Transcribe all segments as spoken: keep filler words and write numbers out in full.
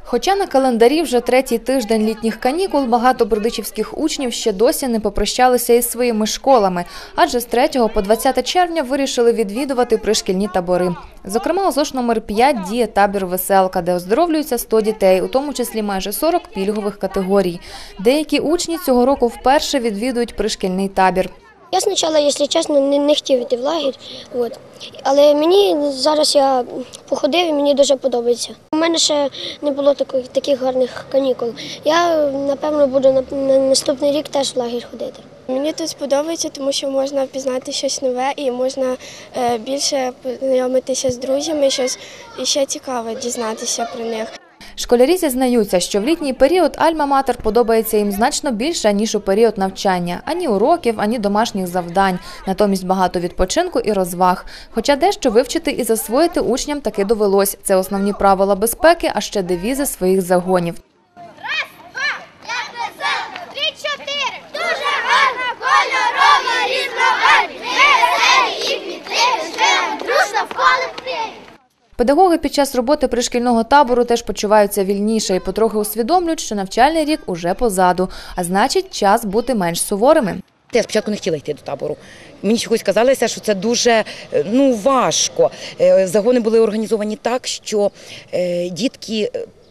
Хоча на календарі вже третій тиждень літніх канікул, багато бердичівських учнів ще досі не попрощалися із своїми школами, адже з третього по двадцяте червня вирішили відвідувати пришкільні табори. Зокрема, у ЗОШ номер п'ять діє табір «Веселка», де оздоровлюються сто дітей, у тому числі майже сорок пільгових категорій. Деякі учні цього року вперше відвідують пришкільний табір. Я спочатку, якщо чесно, не, не хотів йти в лагерь, от. Але мені зараз я походив і мені дуже подобається. У мене ще не було таких, таких гарних канікул. Я, напевно, буду на, на наступний рік теж в лагерь ходити. Мені тут сподобається, тому що можна пізнати щось нове і можна е, більше познайомитися з друзями, щось ще цікаве дізнатися про них. Школярі зізнаються, що в літній період Альма-Матер подобається їм значно більше, ніж у період навчання. Ані уроків, ані домашніх завдань. Натомість багато відпочинку і розваг. Хоча дещо вивчити і засвоїти учням таки довелось. Це основні правила безпеки, а ще девізи своїх загонів. Раз, два, як веселка, три, чотири. Дуже гарна, кольорова, різновидна. Веселі і квітливі, живемо дружно в колективі. Педагоги під час роботи пришкільного табору теж почуваються вільніше і потрохи усвідомлюють, що навчальний рік уже позаду, а значить час бути менш суворими. Я спочатку не хотіла йти до табору. Мені чогось казалося, що це дуже ну, важко. Загони були організовані так, що е, дітки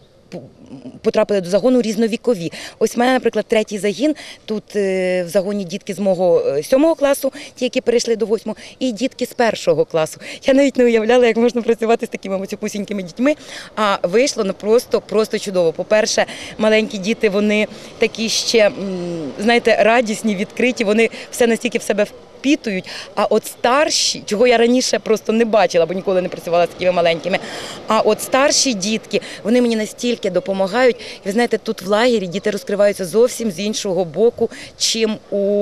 потрапили до загону різновікові. Ось в мене, наприклад, третій загін, тут е, в загоні дітки з мого сьомого класу, ті, які перейшли до восьмого, і дітки з першого класу. Я навіть не уявляла, як можна працювати з такими оцюпусінькими дітьми, а вийшло ну, просто, просто чудово. По-перше, маленькі діти, вони такі ще, знаєте, радісні, відкриті, вони все настільки в себе впитують, а от старші, чого я раніше просто не бачила, бо ніколи не працювала з такими маленькими, а от старші дітки, вони мені настільки допомагають. І ви знаєте, тут в лагері діти розкриваються зовсім з іншого боку, чим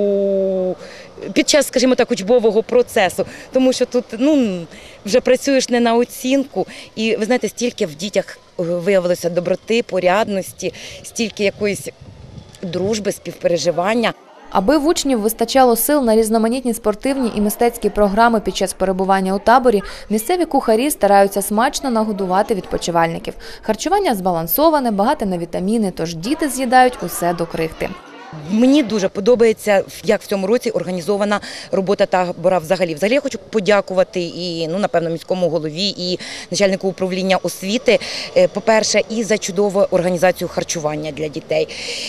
у під час, скажімо так, учбового процесу. Тому що тут ну, вже працюєш не на оцінку. І ви знаєте, стільки в дітях виявилося доброти, порядності, стільки якоїсь дружби, співпереживання. Аби в учнів вистачало сил на різноманітні спортивні і мистецькі програми під час перебування у таборі, місцеві кухарі стараються смачно нагодувати відпочивальників. Харчування збалансоване, багате на вітаміни, тож діти з'їдають усе до крихти. Мені дуже подобається, як в цьому році організована робота табора взагалі. Взагалі я хочу подякувати і, ну, напевно, міському голові, і начальнику управління освіти, по-перше, і за чудову організацію харчування для дітей.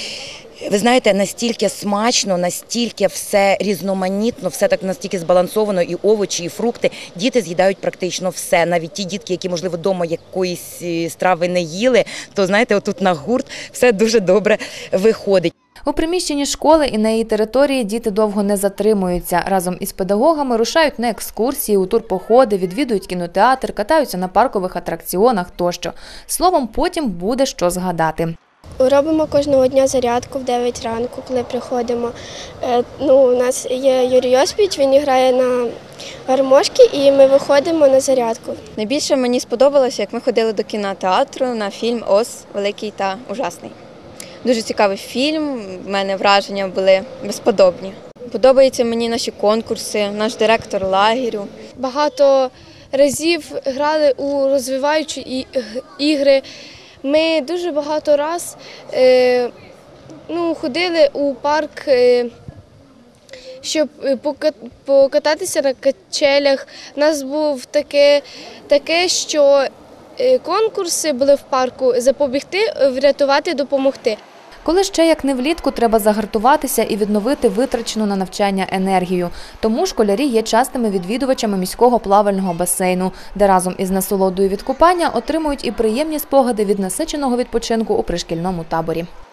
Ви знаєте, настільки смачно, настільки все різноманітно, все так настільки збалансовано, і овочі, і фрукти. Діти з'їдають практично все. Навіть ті дітки, які, можливо, вдома якоїсь страви не їли, то, знаєте, отут на гурт все дуже добре виходить. У приміщенні школи і на її території діти довго не затримуються. Разом із педагогами рушають на екскурсії, у турпоходи, відвідують кінотеатр, катаються на паркових атракціонах тощо. Словом, потім буде що згадати. Робимо кожного дня зарядку в дев'ять ранку, коли приходимо. Ну, у нас є Юрій Йосипович, він грає на гармошці і ми виходимо на зарядку. Найбільше мені сподобалося, як ми ходили до кінотеатру на фільм «Оз. Великий та ужасний». Дуже цікавий фільм, в мене враження були безподобні. Подобаються мені наші конкурси, наш директор лагерю. Багато разів грали у розвиваючі ігри. Ми дуже багато разів е, ну, ходили у парк, е, щоб покататися на качелях. У нас був таке, таке, що конкурси були в парку «Запобігти, врятувати, допомогти». Коли ще як не влітку, треба загартуватися і відновити витрачену на навчання енергію. Тому школярі є частими відвідувачами міського плавального басейну, де разом із насолодою від купання отримують і приємні спогади від насиченого відпочинку у пришкільному таборі.